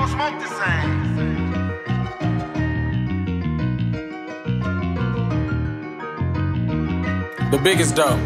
gon' smoke the same. The biggest dope.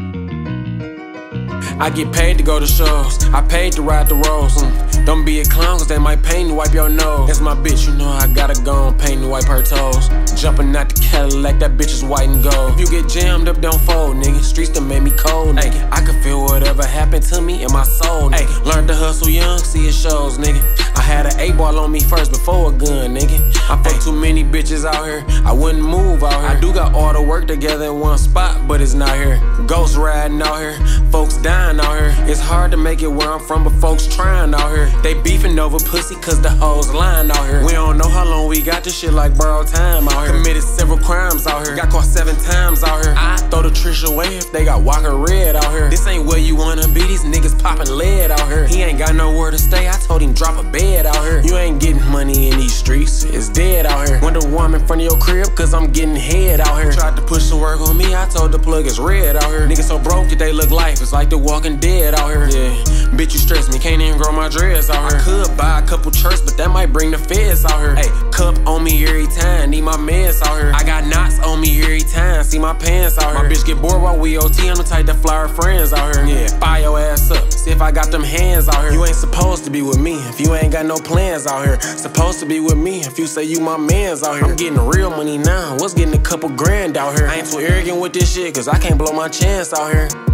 I get paid to go to shows, I paid to ride the roads. Don't be a clown, cause they might paint to wipe your nose. That's my bitch, you know I gotta go and paint to wipe her toes. Jumping out the Cadillac, that bitch is white and gold. If you get jammed up, don't fold, nigga. Streets done made me cold, nigga. I can feel whatever happened to me in my soul, nigga. Learned to hustle young, see it shows, nigga. I had an 8-ball on me first before a gun, nigga. I fuck too many bitches out here, I wouldn't move out here. I do got all the work together in one spot, but it's not here. Ghost riding out here, folks dying out here. It's hard to make it where I'm from, but folks trying out here. They beefing over pussy cause the hoes lying out here. We don't know how long we got this shit like borrowed time out here. Committed several crimes out here, got caught 7 times out here. I throw the Trish away if they got Walker Red out here. This ain't where you wanna be, these niggas popping lead out here. He ain't got nowhere to stay, I told him drop a bed out here. You ain't getting money in these streets, it's dead out here. Wonder why I'm in front of your crib, cause I'm getting head out here. Tried to push some work on me, I told the plug it's red out here. Niggas so broke that they look life, it's like the Walking Dead out here. Yeah, bitch you stress me, can't even grow my dreads out here. I could buy a couple church, but that might bring the feds out here. Hey, cup on me every time, need my meds out here. I got knots on me every time, see my pants out here. My bitch get bored while we OT, I'm the type that fly her friends out here. Yeah, fire your ass up, see if I got them hands out here. You ain't supposed to be with me if you ain't got no plans out here. Supposed to be with me if you say you my mans out here. I'm getting real money now, what's getting a couple grand out here? I ain't too arrogant with this shit, cause I can't blow my chance out here.